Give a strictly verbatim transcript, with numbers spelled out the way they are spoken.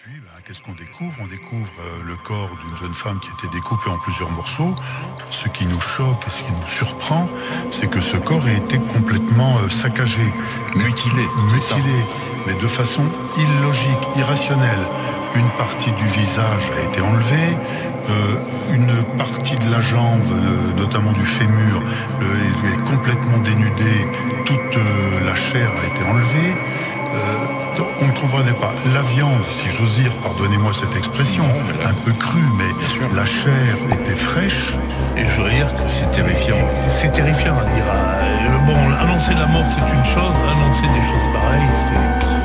puis, bah, qu'est-ce qu'on découvre? On découvre euh, le corps d'une jeune femme qui était découpé en plusieurs morceaux. Ce qui nous choque et ce qui nous surprend, c'est que ce corps a été complètement euh, saccagé, Mutilé. mutilé, mais de façon illogique, irrationnelle. Une partie du visage a été enlevée, euh, une partie de la jambe, euh, notamment du fémur, euh, est complètement dénudée, toute euh, la chair a été enlevée. Euh, on ne comprenait pas. La viande, si j'ose dire, pardonnez-moi cette expression, un peu crue, mais la chair était fraîche. Et je veux dire que c'est terrifiant. C'est terrifiant à dire. Euh, Bon, annoncer la mort, c'est une chose. Annoncer des choses pareilles, c'est...